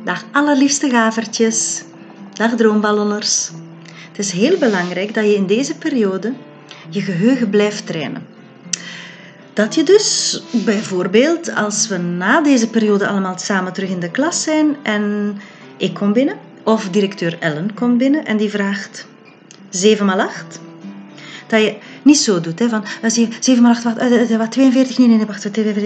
Dag allerliefste gavertjes. Dag droomballonners. Het is heel belangrijk dat je in deze periode je geheugen blijft trainen. Dat je dus bijvoorbeeld, als we na deze periode allemaal samen terug in de klas zijn en ik kom binnen, of directeur Ellen komt binnen en die vraagt 7 x 8. Dat je niet zo doet, hè, van 7 x 8, wat, 42? Nee, wacht,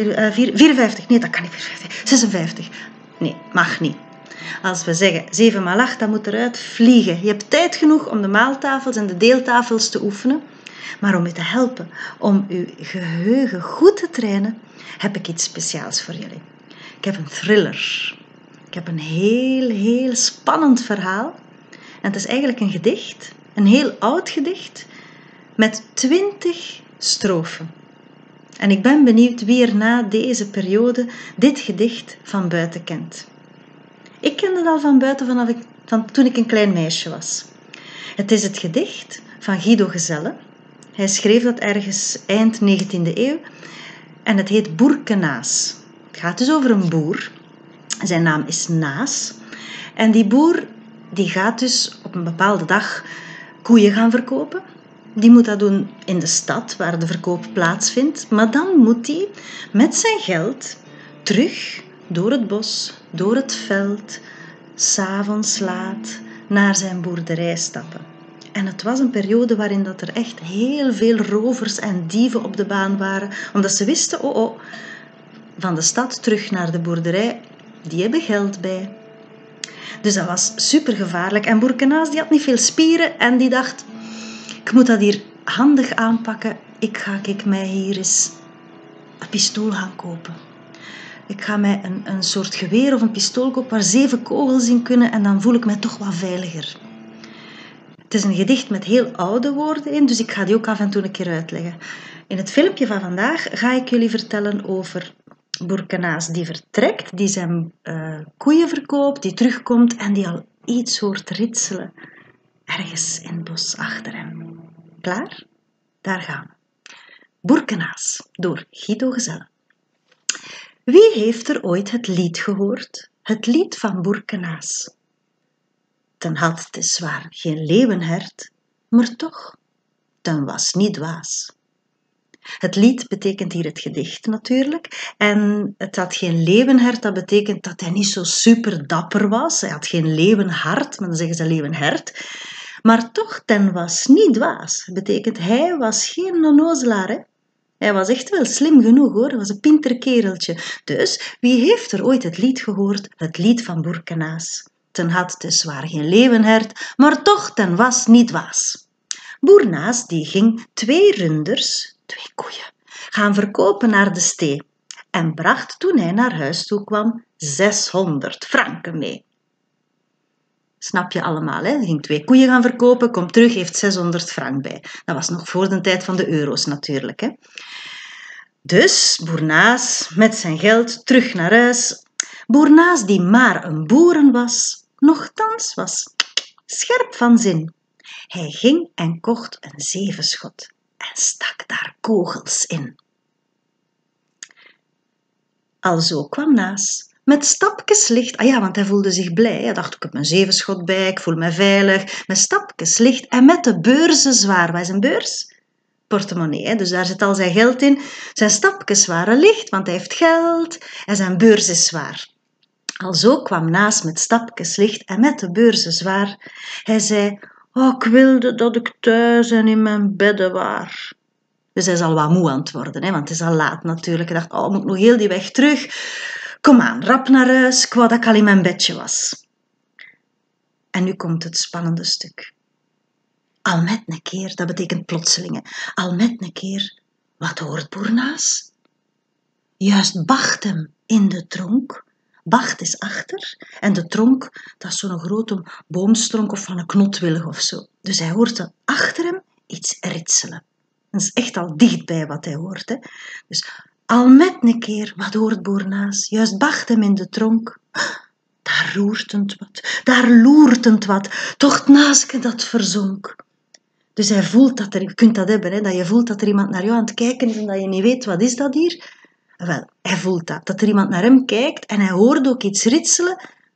54. Nee, dat kan niet, 56. Nee, mag niet. Als we zeggen 7 x 8, dan moet eruit vliegen. Je hebt tijd genoeg om de maaltafels en de deeltafels te oefenen. Maar om je te helpen, om je geheugen goed te trainen, heb ik iets speciaals voor jullie. Ik heb een thriller. Ik heb een heel spannend verhaal. En het is eigenlijk een gedicht, een heel oud gedicht, met 20 strofen. En ik ben benieuwd wie er na deze periode dit gedicht van buiten kent. Ik kende het al van buiten van toen ik een klein meisje was. Het is het gedicht van Guido Gezelle. Hij schreef dat ergens eind 19e eeuw en het heet Boerkenaas. Het gaat dus over een boer. Zijn naam is Naas. En die boer die gaat dus op een bepaalde dag koeien gaan verkopen. Die moet dat doen in de stad waar de verkoop plaatsvindt. Maar dan moet hij met zijn geld terug door het bos, door het veld, 's avonds laat naar zijn boerderij stappen. En het was een periode waarin dat er echt heel veel rovers en dieven op de baan waren. Omdat ze wisten, van de stad terug naar de boerderij, die hebben geld bij. Dus dat was super gevaarlijk. En Boerkenaas die had niet veel spieren en die dacht, ik moet dat hier handig aanpakken. Ik ga mij hier eens een pistool gaan kopen. Ik ga mij een soort geweer of een pistool kopen waar 7 kogels in kunnen en dan voel ik mij toch wat veiliger. Het is een gedicht met heel oude woorden in, dus ik ga die ook af en toe een keer uitleggen. In het filmpje van vandaag ga ik jullie vertellen over Boerkenaas die vertrekt, die zijn koeien verkoopt, die terugkomt en die al iets hoort ritselen ergens in het bos achter hem. Klaar? Daar gaan we. Boerkenaas door Guido Gezelle. Wie heeft er ooit het lied gehoord? Het lied van Boerkenaas. Ten had het is waar geen leeuwenhert, maar toch, ten was niet dwaas. Het lied betekent hier het gedicht natuurlijk. En het had geen leeuwenhert, dat betekent dat hij niet zo super dapper was. Hij had geen leeuwenhart, maar dan zeggen ze leeuwenhert. Maar toch, ten was niet dwaas. Dat betekent, hij was geen onnozelaar, hè? Hij was echt wel slim genoeg, hoor. Hij was een pinter kereltje. Dus, wie heeft er ooit het lied gehoord? Het lied van Boerkenaas. Ten had het is waar geen leeuwenhert, maar toch, ten was niet dwaas. Boer Naas die ging 2 runders, 2 koeien, gaan verkopen naar de stee en bracht toen hij naar huis toe kwam 600 franken mee. Snap je allemaal, hè? Hij ging 2 koeien gaan verkopen, komt terug, heeft 600 frank bij. Dat was nog voor de tijd van de euro's natuurlijk, hè? Dus Boer Naas met zijn geld terug naar huis. Boer Naas die maar een boeren was, nochtans was scherp van zin. Hij ging en kocht een 7-schot en stak daar kogels in. Alzo kwam Naas met stapjes licht. Want hij voelde zich blij. Hij dacht, ik heb mijn 7-schot bij, ik voel me veilig. Met stapjes licht en met de beurzen zwaar. Wat is een beurs? Portemonnee, hè? Dus daar zit al zijn geld in. Zijn stapjes waren licht, want hij heeft geld en zijn beurs is zwaar. Alzo kwam Naas met stapjes licht en met de beurzen zwaar. Hij zei, ik wilde dat ik thuis en in mijn bedden waar. Dus hij is al wat moe aan het worden, hè, want het is al laat natuurlijk. Hij dacht, moet ik nog heel die weg terug? Kom aan, rap naar huis, ik wou dat ik al in mijn bedje was. En nu komt het spannende stuk. Al met een keer, dat betekent plotselingen. Al met een keer, wat hoort Boer Naas? Juist bacht hem in de tronk. Bacht is achter en de tronk, dat is zo'n grote boomstronk of van een knotwillig of zo. Dus hij hoort dan achter hem iets ritselen. Dat is echt al dichtbij wat hij hoort, hè. Dus al met een keer, wat hoort Boer Naas? Juist bacht hem in de tronk. Daar roert het wat, daar loert het wat, toch het naasje dat verzonk. Dus hij voelt dat je kunt dat hebben, hè, dat je voelt dat er iemand naar jou aan het kijken is en dat je niet weet, wat is dat hier? Wel, hij voelt dat er iemand naar hem kijkt en hij hoort ook iets ritselen,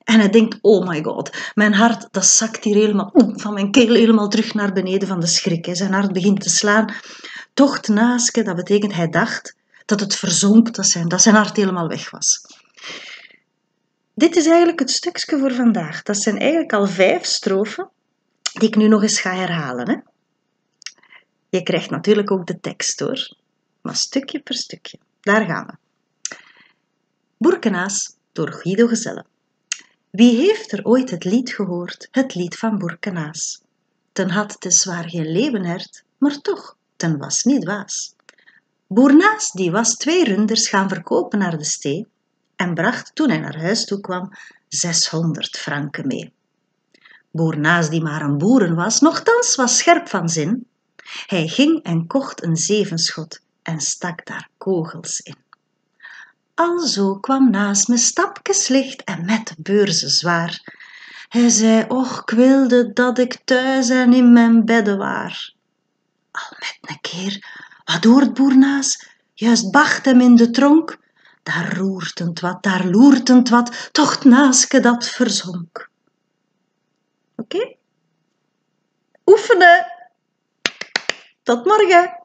En hij denkt, oh my god, mijn hart dat zakt hier helemaal van mijn keel helemaal terug naar beneden van de schrik. Zijn hart begint te slaan. Tocht Naaske, dat betekent hij dacht dat het verzonk, dat zijn hart helemaal weg was. Dit is eigenlijk het stukje voor vandaag. Dat zijn eigenlijk al 5 strofen die ik nu nog eens ga herhalen. Hè? Je krijgt natuurlijk ook de tekst hoor, maar stukje per stukje. Daar gaan we. Boerkenaas door Guido Gezelle. Wie heeft er ooit het lied gehoord, het lied van Boerkenaas? Ten had te zwaar geen leeuwenhert, maar toch, ten was niet dwaas. Boer Naas die was 2 runders gaan verkopen naar de stee en bracht, toen hij naar huis toe kwam, 600 franken mee. Boer Naas die maar een boeren was, nochtans was scherp van zin. Hij ging en kocht een zevenschot en stak daar kogels in. Alzo kwam Naas met stapjes licht en met de beurzen zwaar. Hij zei, och, ik wilde dat ik thuis en in mijn bedde waar. Al met een keer, wat hoort boer Naas? Juist bacht hem in de tronk. Daar roertend wat, daar loertend wat, toch het Naaske dat verzonk. Oké? Oefenen! Tot morgen!